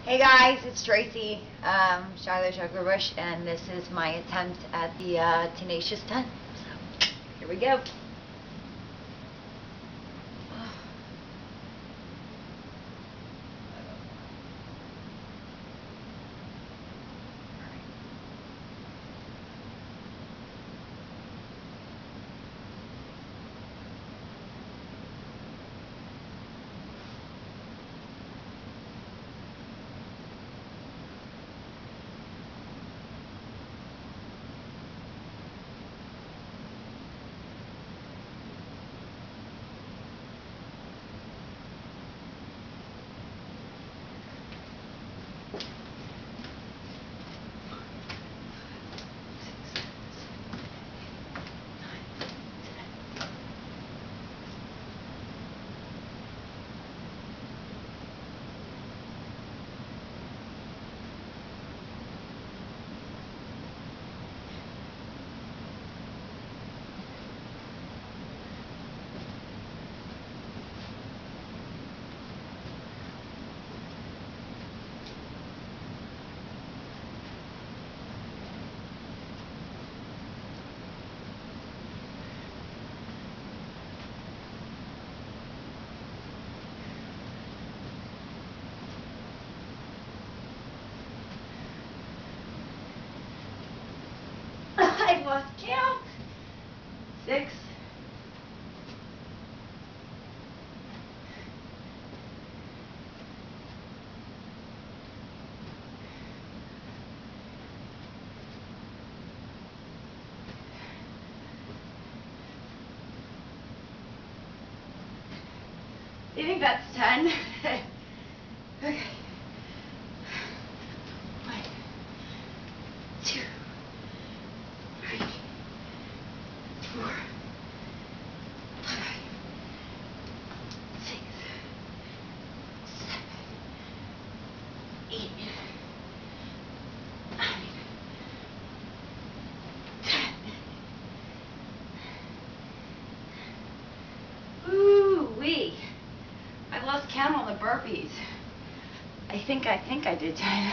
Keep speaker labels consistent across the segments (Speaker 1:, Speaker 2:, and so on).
Speaker 1: Hey guys, it's Tracy, Charlotte Sugarbush, and this is my attempt at the Tenatious 10. So, here we go. I lost count. 6. You think that's 10? Okay. 1, 2, 3, 4, 5, 6, 7, 8, 9, 10. Ooh-wee. I lost count on the burpees. I think I did 10.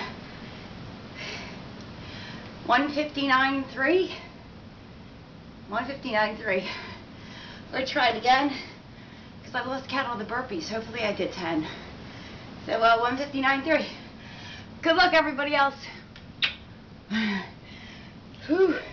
Speaker 1: 159.3. 159.3. I'm going to try it again because I lost count on the burpees. Hopefully I did 10. So 159.3. Good luck everybody else. Whew.